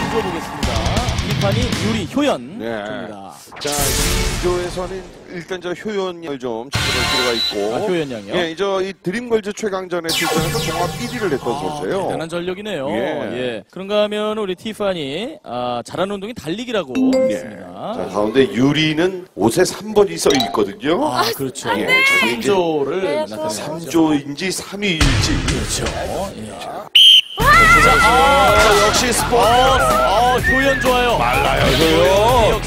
들어보겠습니다. 티파니, 유리, 효연. 네. 입니다. 자, 2조에서는 일단 저 효연을 좀 지켜볼 필요가 있고. 아, 효연 양이요? 예, 이 드림걸즈 최강전에 출전해서 종합 1위를 했던 선수예요. 대단한 전력이네요. 예. 예. 그런가 하면 우리 티파니, 잘하는 운동이 달리기라고 예. 있습니다. 자, 가운데 유리는 옷에 3번이 써 있거든요. 아, 그렇죠. 예, 저게 이제 3조를 나타내는 3조인지 3위일지. 그렇죠. 예. 역시 스포츠. 효연 좋아요. 말라요, 효연.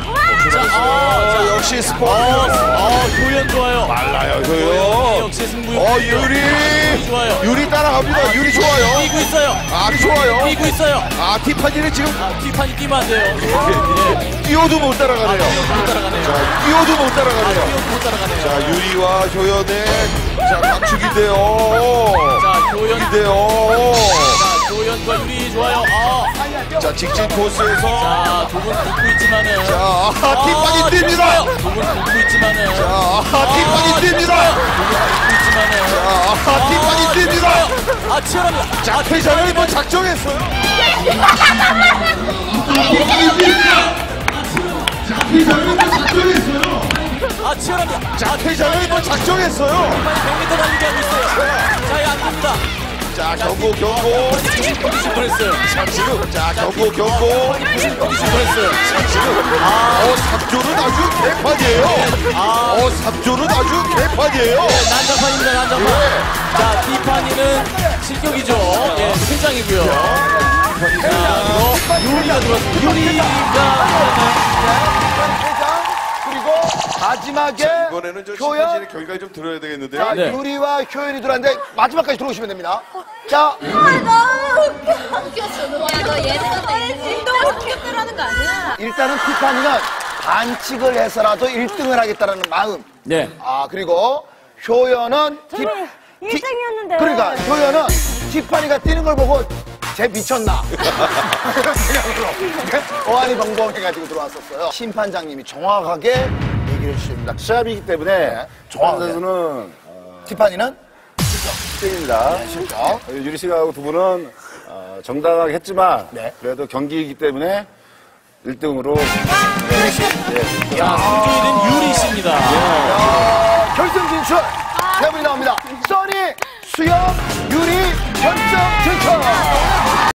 역시 스포츠. 효연 좋아요. 말라요, 효연. 역시 승부. 유리. 좋아요. 유리 따라갑니다. 유리 좋아요. 뛰고 있어요. 아주 좋아요. 뛰고 있어요. 티파니는 지금 티파니 뛰면 안 돼요. 예. 뛰어도 못 따라가네요. 못 따라가네요. 자, 뛰어도 못 따라가네요. 못 따라가네요. 자, 유리와 효연의 각축인데요. 자, 효연인데요. 자, 효연과 유리 좋아요. 자, 직진 코스에서. 자, 두 분 붙고 있지만은. 자, 티파니 뜁니다. 두 분 붙고 있지만은. 자, 티파니 뜁니다. 두 분 붙고 있지만은. 자, 티파니 뜁니다. 치열합니다. 자, 퇴장을 뭐 작정했어요. 치열합니다. 자, 퇴장을 뭐 작정했어요. 100m 달리기 하고 있어요. 자, 안 됩니다. 자, 경고. 뻔했어요. 자, 경고. 뻔했어요. 지금 3조는 아주 개판이에요. 3조는 아주 개판이에요. 난장판입니다, 난장판. 자, 티파니는 실격이죠. 예, 퇴장이고요. 자, 유리가 들어왔습니다. 그리고 마지막에 이번에는 좀 효연, 심판진의 결과를 좀 들어야 되겠는데요. 자, 네. 유리와 효연이 들어왔는데 마지막까지 들어오시면 됩니다. 자, 웃겼어. 너 예능한테 운동을 웃겼다고 하는 거 아니야? 일단은 티파니는 반칙을 해서라도 1등을 하겠다는 마음. 네. 그리고 효연은 1등이었는데. 그러니까 효연은 티파니가 뛰는 걸 보고 쟤 미쳤나? 이런 생각으로 어안이 벙벙해가지고 들어왔었어요. 심판장님이 정확하게 얘기를 해주십니다. 시합이기 때문에 정확하게. 선수는 티파니는 10등입니다. 실격. 유리 씨하고 두 분은 정당하게 했지만 네. 그래도 경기이기 때문에 1등으로 자, 승조일은 유리 씨입니다. 결승 진출 세 분이 나옵니다. 써니, 수영, 유리, 결승 진출.